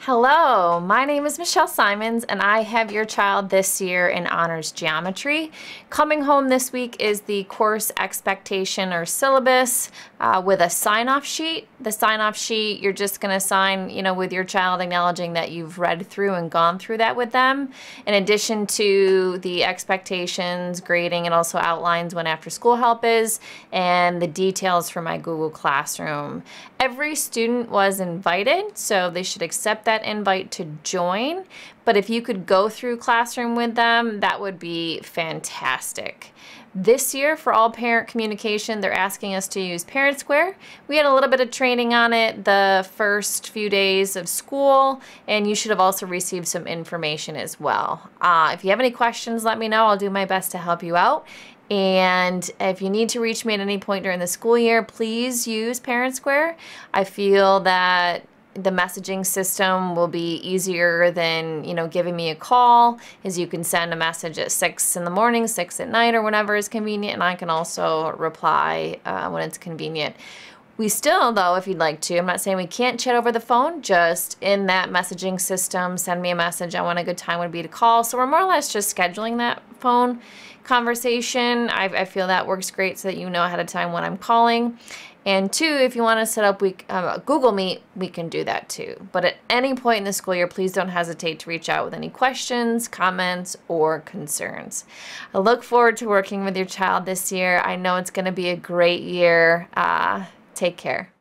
Hello, my name is Michelle Simons and I have your child this year in Honors Geometry. Coming home this week is the course expectation or syllabus with a sign-off sheet. The sign-off sheet, you're just going to sign, with your child acknowledging that you've read through and gone through that with them. In addition to the expectations, grading, it also outlines when after school help is and the details for my Google Classroom. Every student was invited, so they should accept that invite to join. But if you could go through Classroom with them, that would be fantastic. This year, for all parent communication, they're asking us to use Parent Square. We had a little bit of training on it the first few days of school, and you should have also received some information as well. If you have any questions, let me know. I'll do my best to help you out. And if you need to reach me at any point during the school year, please use Parent Square. I feel that the messaging system will be easier than, giving me a call, as you can send a message at 6 in the morning, 6 at night, or whenever is convenient, and I can also reply when it's convenient. We still, though, if you'd like to, I'm not saying we can't chat over the phone, just in that messaging system, send me a message on when a good time would be to call. So we're more or less just scheduling that phone conversation. I feel that works great so that you know ahead of time when I'm calling. And two, if you want to set up Google Meet, we can do that too. But at any point in the school year, please don't hesitate to reach out with any questions, comments, or concerns. I look forward to working with your child this year. I know it's going to be a great year. Take care.